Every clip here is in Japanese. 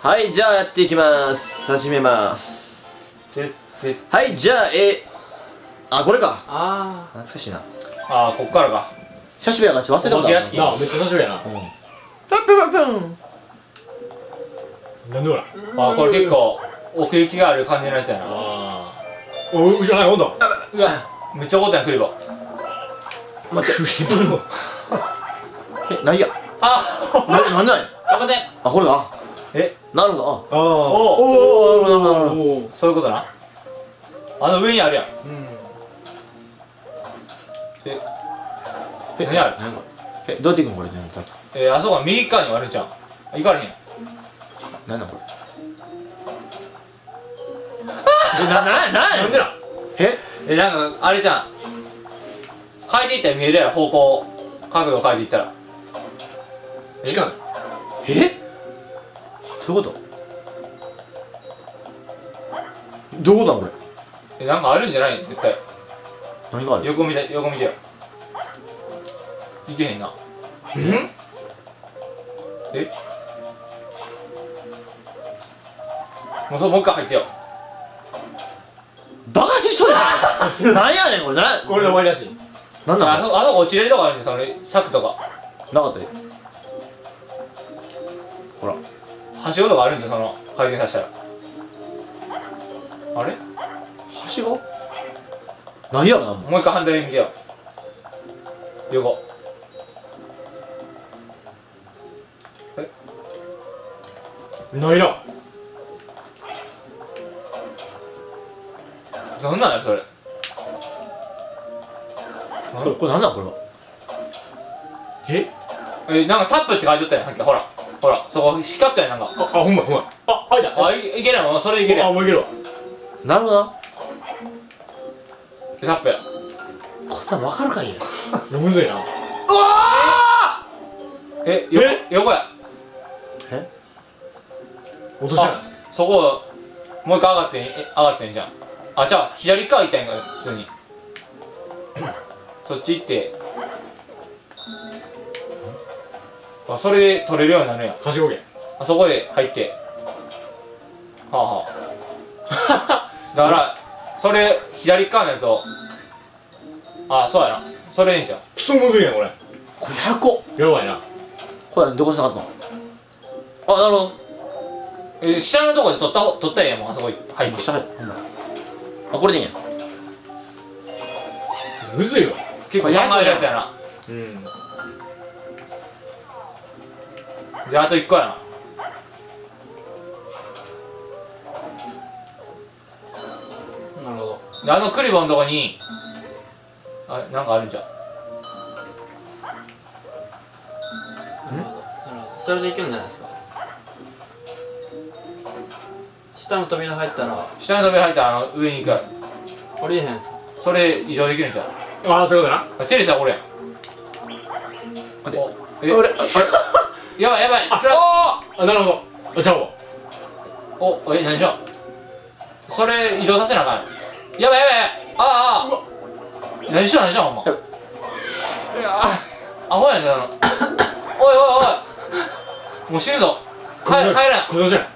はい、じゃあやっていきます。始めます。はい、じゃあ、これか。懐かしいな。 こっからか。 久しぶりやからちょっと忘れたことある。 めっちゃ久しぶりやな。 タップパプン。 なんでほら。 これ結構奥行きがある感じのやつやな。 お、後ろない温度。 うわ、めっちゃ怒ったんや、クリボー。 待って。ないや。なんでない。 頑張って。 これか。なるほど。 おお、なるほど。 そういうことな。上にあるやん。何ある。 どうやっていくのこれ。さっき。 あそこ右側にもあるんじゃん。行かれへん。 なんだこれ。なんでな。 なんかあれじゃん。変えていったら見えるやろ、方向角度変えていったら。 違う。 どういうことどういうことだこれ。 なんかあるんじゃない絶対。 何がある。 横見てよ。いけへんな。もう一回入ってよ。 バカにしとる。なんやねんこれ。 これで終わりらしい。 なんだあそこ落ちれるとこあるんですよ、柵とか。 なかったよ。ほら。 はしごとかあるんですよ、その回転させたら。あれはしごないやろな。 もう一回反対に見てよ。横。 ないな。 どんなんやそれ。 これなんだこれは。 なんかタップって書いてあったやん、さっき。ほらそこ光ったやん、なんか。 ほんま。開いた。 いけるやん、それいけるやん。 もういけるわ。 なるほどな。 タップや。 こんなんわかるかいや。 むずいな。 横や。 落としない。 そこもう一回上がってんじゃん。じゃあ左側行ったんやんか、普通に。そっち行って、それで取れるようになるやん。 はしごけ。 そこで入って、だからそれ左側のやつを、そうやな、それいいんじゃん。 クソむずいやんこれ。 これ100個。 やばいな。 これどこに下がったの。なるほど。 下のとこで取ったらええやん、もうあそこ入って。 下入る。これでいいんや。 むずいわ。 結構考えるやつやな。じゃああと1個やな。なるほど。でクリボーのとこになんかあるんじゃん。 なるほど。それでいけるんじゃないですか。下の扉入ったら下の扉入ったら上に行く。 降りれへんすか。 それ移動できるんじゃん。 そういうことな。 テレサこれやん。 待って。 やばい。 なるほど。ちゃうわ。 何しよう。それ移動させなあかん。やばい。何しようほんま。アホやん。おいもう死ぬぞ。帰らん。 これじゃない。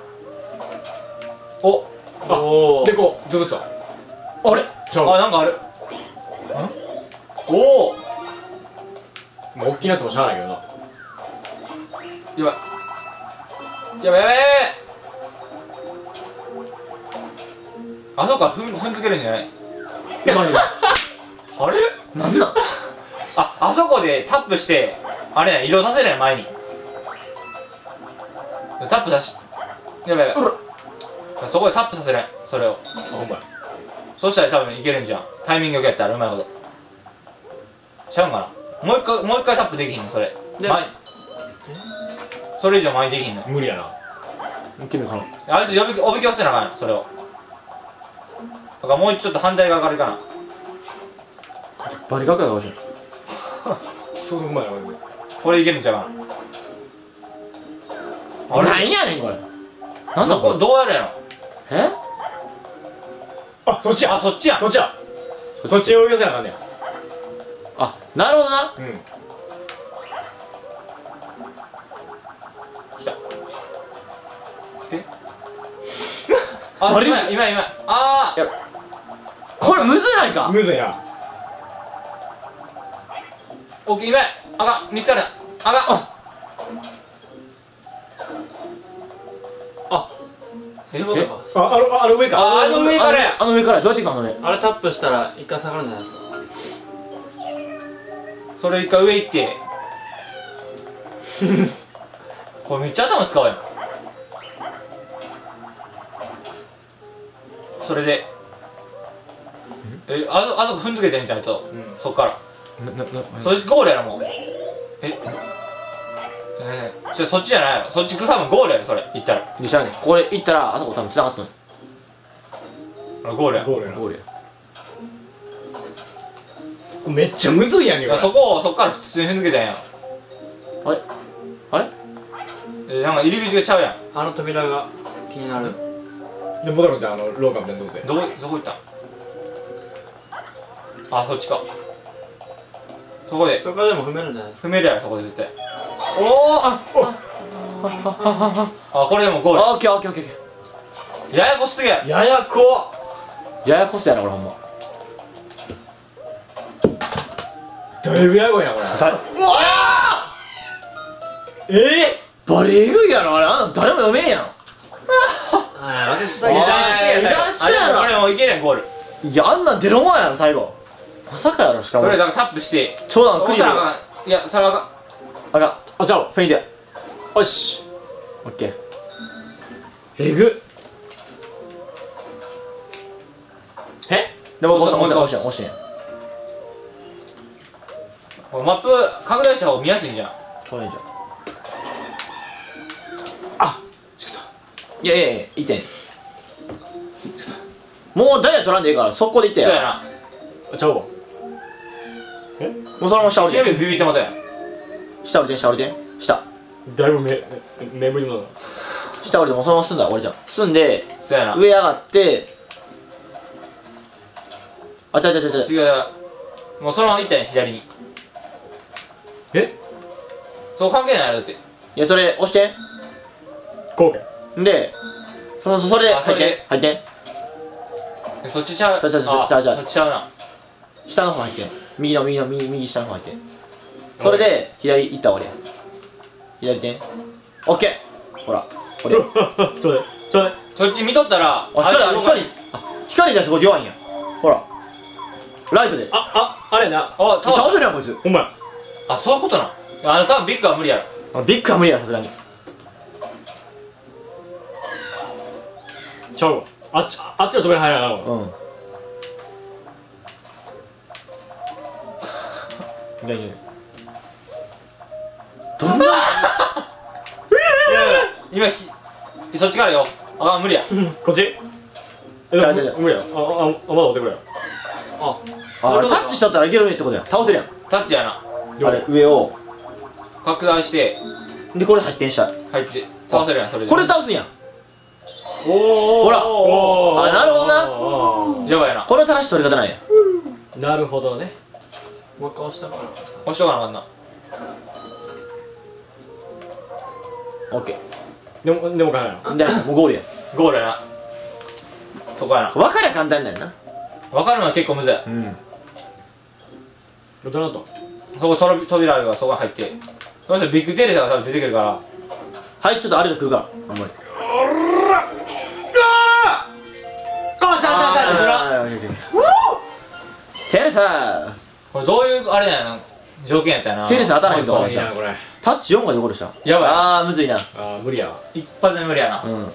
でこう潰すわ。 あれなんかある。 大きなってもしゃあないけどな。 やばい。そうか、踏んづけるんじゃない。あれなんなん。 あそこでタップしてあれや、移動させない前にタップさし。やばい。そこでタップさせない、それを。 ほんまや。 そしたら多分いけるんじゃん。タイミングよくやったらうまいこと。ちゃうんかな。もう一回タップできひんのそれ。それ以上前にできひんの。 無理やな。 君かな。 あいつおびき寄せなあかん、それを。だからもうちょっと反対側からいかな。 バリカカやわじゃん。 そううまいな。 これいけるんちゃうかな。 なんやねんこれ。なんだこれ。 どうやるやろ。 そっちや。 そっちや。 そっちを寄せなあかんねん。 なるほどな。 来た。 あ、今あいやこれむずないか。 むずいな。 オッケー、今あかん、見つかるなあかん。 あ、そういうことか。 あの上か。 あの上からや。 あの上からどうやっていくのあの上。 あれタップしたら一回下がるんじゃないですか。 それ一回上行ってこれめっちゃ頭使うやん。それであそこ踏んづけてんじゃん、あいつを。そっからそいつゴールやろ、もう。そっちじゃないやろ。そっち多分ゴールやろ、それ行ったら。 でしゃあねこれ行ったらあそこ多分繋がっとんねゴールや。 ゴールやな。 ゴールや。 めっちゃむずいやんけこれ。 そこをそっから普通に踏んづけたんやん。 あれあれなんか入り口がちゃうやん。 あの扉が気になる。 で戻るんじゃん、廊下みたいなとこで。 どこ行ったん。あ、そっちか。そこでそこからでも踏めるんじゃないですか。 踏めるやろ、そこで絶対。おお、あ、これでもゴール。 あオッケーオッケーオッケー。 ややこしすぎや。 ややこ。 ややこそやなこれほんま。 だいぶやばいなこれ。 うわバレエグいやろあれ。あんな誰も読めんやん。 はい、私だおいけ油断したやろあれもういけるやん、ゴール。 いやあんなん出ろもんやろ最後。まさかやろしかも。 それだからタップして長男クリア。 押したらあかん。いや、それはあかん。 あかん。 あ、じゃあフェイントや。 よし。 オッケー。えぐっ。でも押してん。 これマップ拡大した方が見やすいんじゃん。 これいいじゃん。 あ、 いやいってん。もうダイヤ取らんでいいから速攻でいってや。 そうやな。 あ、ちゃうわ。 もうそのまま下降りてキュービビビってもたやん。 下降りて下だいぶ眠りもだ。 下降りてもうそのまま進んだら終わりじゃん。進んでそうやな。 上上がってあちゃ違う。もうそのまま行ったやん、左に。そう関係ないやろ、だって。 いやそれ押してこうか。 でそれであそれで入ってそっちちゃう。 ちゃうそっちちゃうな。 下の方入って右下の方入ってそれで左行ったら終わりや。左手オッケー。ほらこれちょうだい。 そっち見とったら、 光出してこれ弱いんや。ほらライトであれな。 あ、 倒せるやんこいつ。 ほんまや。 あ、そういうことな。多分ビッグは無理やろ。 ビッグは無理やさすがに。 ちゃうわ。あっちの扉入らな。 うんいやどんな今そっちからよ。あ、無理や。 こっち。無理や。まだ追ってくれよ。 あれタッチしとったらいけるねってことや。倒せるやんタッチやな。 あれ上を拡大してでこれ入ってんした入って倒せるやん、それで。 これ倒すんやん。 おお。 ほらあなるほどな。 やばいな。 これは正しい取り方なんや。 なるほどね。 もう一回押したから。 押しとかなあかんな。 オッケでもかないな。 ーでもうゴールや。 ゴールやな。そこやな。 分かりゃ簡単だよな。 分かるのは結構むずい。 うんどうなった？ そこ扉あるからそこに入って。そしてビッグテレサが多分出てくるから。 はいちょっとあれが来るからあんまりテレサこれどういうあれだよな。条件やったよな。 テレサ当たらへんぞいいなこれ。 タッチ4がでゴールした。 やばい。 ああむずいな。 無理やわ。 一発で無理やな。 うん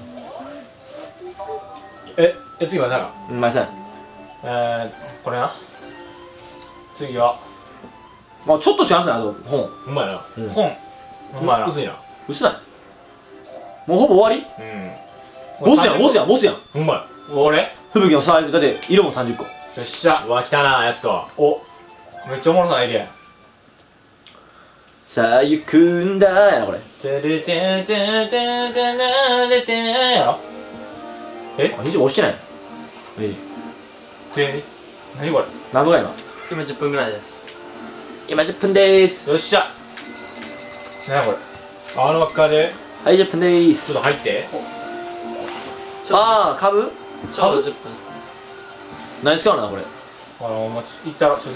次はさ。 まあさこれな。次はまあちょっとしかなくないあと本ほんまやな。 本。お前ら。 薄いな。 薄ないもうほぼ終わり。ボスやんほんまや。 俺吹雪のサイズだって色も30個。 よっしゃ。 うわ、来たな、やっと。 おめっちゃおもろそうなエリアや。 さあ行くんだやなこれ。 てれててててててやろ。 あ20押してないのて何これ。 何度ぐらい今10分ぐらいです。 今10分でーす。 よっしゃ。何これ。 あの輪っかで、 はい10分でーす。 ちょっと入って。 ああ株ちょうど10分ですね。 何使うのなこれ。 もう行ったら直接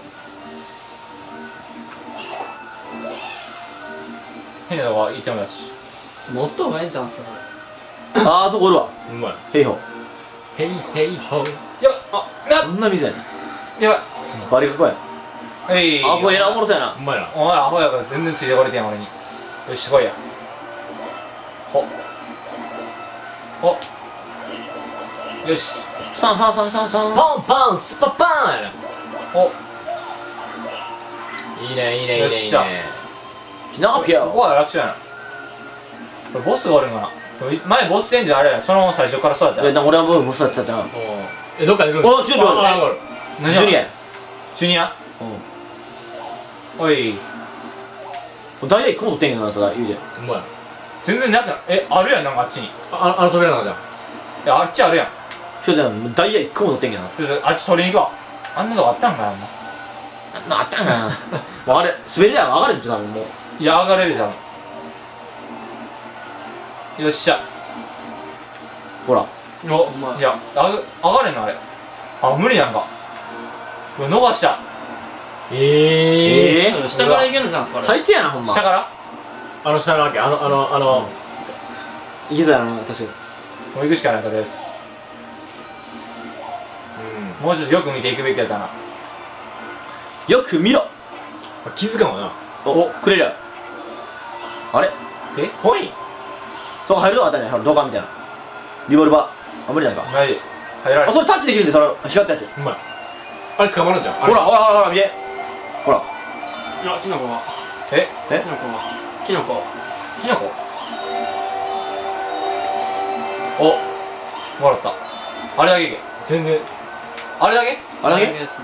変なとこ行ってもだし。 もっとうまいんじゃんすかそれ。 ああそこおるわ。 うまい。 ヘイホヘイヘイホー。 やばあそんな店やねん。 やばバリかっこや。 はいあこれえらおもろそうやな。 うまいな。 お前アホやから全然ついてこれてんやん俺に。よし来いや。ほよしサンサンサンサンサン。 パンパンスパパンやな。 おいいねいいねいいねいいよっしゃね。 キナーピアここは楽勝やな。これボスがおるんかな。前ボス戦であれやそのまま最初からそうやったよ。 いや俺はもう無視されてたな。 え、どっかで来るの？ おジュニアああ、 何ジュニアや。 ジュニアおい大体雲取ってんけどな、ただ言うて。 うまい。 全然なくなあるやんなんかあっちに。いあの扉なんかじゃん。 やあっちあるやん。 そうじゃん、大体雲取ってんけどな。 ちょっとあっち取りに行こう。あんなとこあったんかな。 あんなあったんかな。もうあれ、滑り台上がれるって言ってたもん、もう。 いや上がれるじゃん。よっしゃ。 ほら。 おいや上がれんのあれ。あ無理なんか。これ伸ばした。 え下から行けるじゃんすかこれ。 最低やな、ほんま。 下からあの下のわけ、 いけそうやな、確かに。 もう行くしかないかです。もうちょっとよく見ていくべきやったな。 よく見ろ。 気づかんわな。 お、くれる。あれコイン。 そこ入るとこあったね、ドカンみたいな。リボルバー。あ、無理なんか。 ない入られあ、それタッチできるんで、その、光ったやつ。 うまい。あれ捕まるんじゃん。 ほら、ほら、ほら、ほら、見て。ほら。 あ、キノコは。 えキノコは。キノコ。 キノコおもらった。あれだけいけ。 全然。 あれだけちあれだけですね。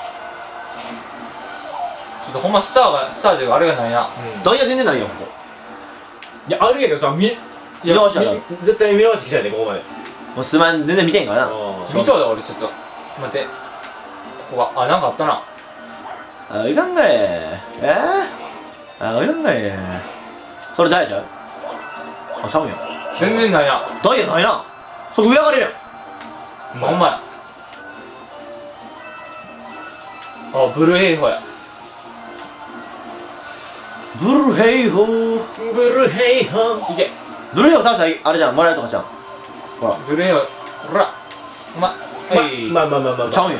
ょっとほんまスターというかあれがないな。 ダイヤ全然ないよ、ここ。 いや、あるやけどさ、 見直したら。も絶対見直してきたいね、ここまで。 うすまん、全然見てんからな。 見とうだ俺ちょっと待って。ここがなんかあったな。 あ、いかんかい。あ、いかんかい。それダイヤちゃうあ、ちゃうんや。 全然ないな。 ダイヤないな。そこ上上がれるやん。 ほんまや。あブルーヘイホや。 ブルヘイホー。 ブルヘイホいけ。 ブルヘイホー倒したらあれじゃん、マラヤとかじゃん。ほら。 ブルーヘイホほらお前はいまあちゃうんや。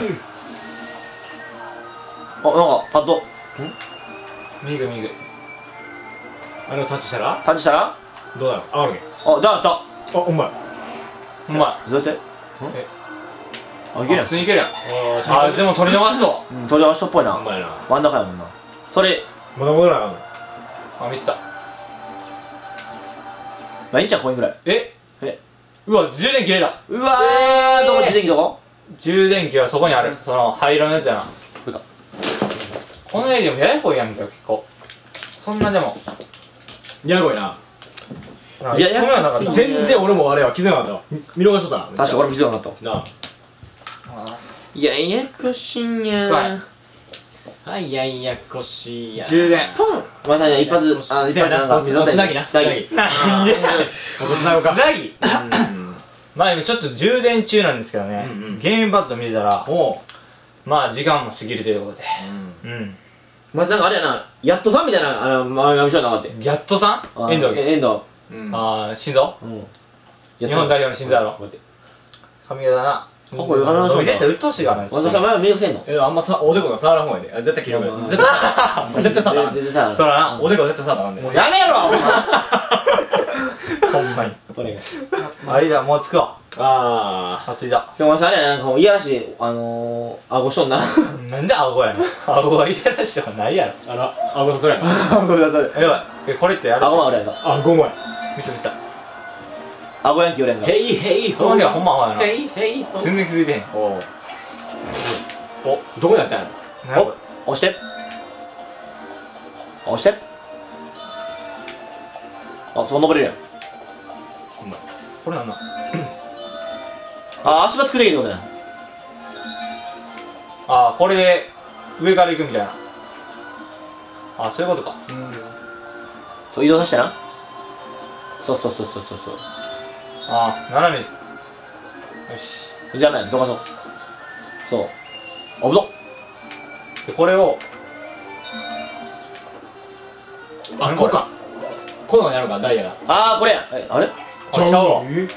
あ、なんか、パッド。 ミグあれをタッチしたらタッチしたらどうなの？上がるけ。 あ、だった。 あ、うまい。 お前どうやってえあ、いけるやん普。通にいけるやん。 ああでも取り逃すぞ。 うん、それはしょっぽいな。 うまいな。 真ん中やもんな。それ、 まだ戻らなあかんの。 あミスった。 まあいいんちゃう、コインぐらい。 ええうわ充電切れた。 うわー、どこ、自転機どこ充電器はそこにある。その灰色のやつやな。 これか。 このエリアもややこいやんか結構。そんなでもやばいな。 いやこんなのなかった。 全然俺もあれは気づかなかったわ。見逃しとったな。 確かに俺も気づかなかった。 なあ。 いや、ややこしいんやはいはいやいやこしいや。 充電。 ポンまたね、一発、あ、一発なんか、 つなぎな。 つなぎ。 なんでここつなぐか。 つなぎまあ今ちょっと充電中なんですけどね、 うんうんゲームパッド見てたらおう。 まあ時間も過ぎるということでうんまたなんかあれやな、やっとさんみたいな、漫画見せなかった。 ギャットさん遠藤遠藤。 うん。 ああ心臓うん。 日本代表の心臓やろこうやって。 髪型なここよかなそうだ絶対鬱陶しいからねわざわざ前は見えせんのあんまさ、おでこが触らんほうやで。あ絶対切るよ。絶対触ったらあかん。 全然さ、 そらなおでこ絶対触ったらあかんで。 もうやめろほんまにこれが。 あいいだもう着くわああ着いたでもさ、あれやな、なんかもういやらしい、顎しとんな。 なんで顎やねん顎はいやらしいはないやろあ。顎さそれやな。 ごめんなさい。 やばいこれってやる顎は俺やんか。 あ、ごめん。 見せて見せた顎ヤンキー俺やんか。 ヘイヘイこの日はほんまアホやなヘイヘイホ全然気づいてへんおう。 おどこにあったんやろ？ なんやこれお、押して。押して。あ、そこ登れるやん。 これなんなんあ、足場作れるってことや。 ああこれで上から行くみたいなあそういうことかそう、移動させてな。そう。 ああ斜めよし。 じゃあね、どかそう。そう。あぶどっ。 で、これを、 あ、こうか。こういうのになるか、ダイヤが。 あー、これや。あれちゃうわ。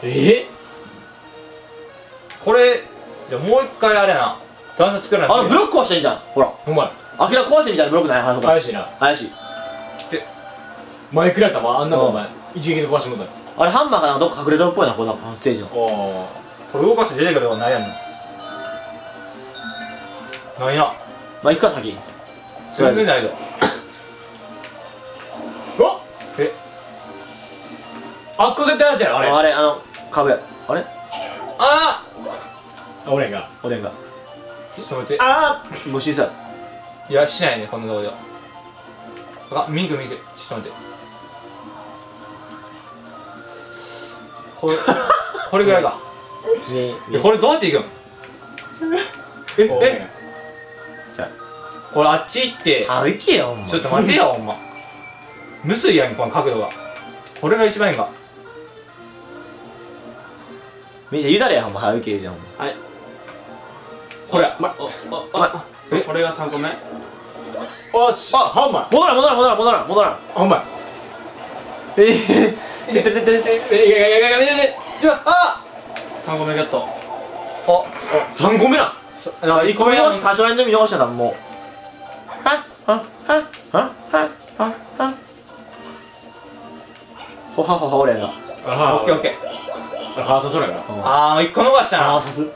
これ、じゃあもう一回あれやな。段差作らないと。 ブロック壊したらいいじゃん。ほら。 お前、 アキラ壊せみたいなブロックない？あそこ。 怪しいな。 怪しい。 前くらいたもん、あんなもんお前、一撃で壊してもらっあれハンマーかなんかどっか隠れてるっぽいな、このステージの。 た。おこれ動かして出てくることないやんの。ないな。 まあ、行くか、先。 全然ないぞ。 おっえ、 あっこ絶対話だよ、あれ。 あれ、壁。あれあ俺が。 おでんが。 ちょっと待って。 あー虫さ。 いや、しないね、こんなとこでは。あ、ミク。ちょっと待って。これぐらいか。これどうやっていくん？えじゃこれあっち行って、 あ、行けよ、ほんま。 ちょっと待てよ、ほんま。むずいやん、この角度が。これが一番いいんか。 みんなゆだれや、ほんま。早行けじゃん、ほんま。 はい。 これ。 え、これが3個目。 おし、 あハンマー。 戻らん。 ハンマー。 てっていや、 じゃあ、 3個目ゲット。 3個目な。 なんか1個目の最初ら辺で見逃したらもう。ほはほは俺が。 オッケーオッケー。 ハーサそれやな。 1個逃したな。 あー、さす。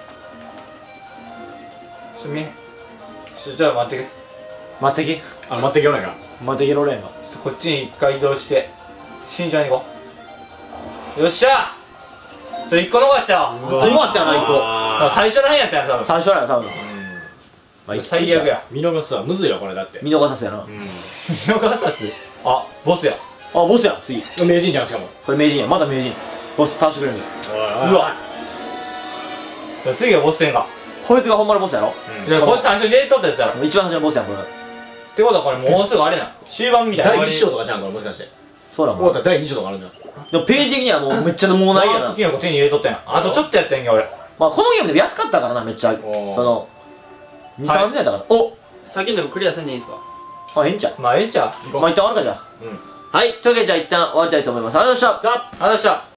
じゃあ待ってけ。 待ってけ。 待ってけよないか。 待ってけろれんが。 こっちに一回移動して、慎重に行こう。よっしゃ1個逃したよ。 どうやったよな、1個。 最初の辺やったよ、多分。 最初らよ、多分。まあ、 最悪や。 見逃すわ、むずいわ、これだって。 見逃さすやな。 見逃さす。あ、ボスや。 あ、ボスや、次。 名人じゃん、しかも。 これ名人や、まだ名人。ボス倒してくれるんだ。 うわ。じゃあ次はボス戦か。 こいつがほんまのボスやろ。 いや、こいつ最初に入れとったやつやろ。 一番最初のボスやん、これ。 ってことはこれもうすぐあれな。終盤みたいな。 第1章とかじゃん、これもしかして。 そうだもん。 終わったら第2章とかあるんじゃん。 でもページ的にはもうめっちゃもうないやな。 キノコ手に入れとったやん。あとちょっとやったんやんけ、俺。 まあこのゲームでも安かったからな、めっちゃ。その、2、3千円だから。お先にでもクリアせんでいいんすか？ あ、ええんちゃう。 まあ、ええんちゃう。 まあ一旦終わるかじゃあ。はい、というわけでじゃあ一旦終わりたいと思います。ありがとうございました。 ありがとうございました。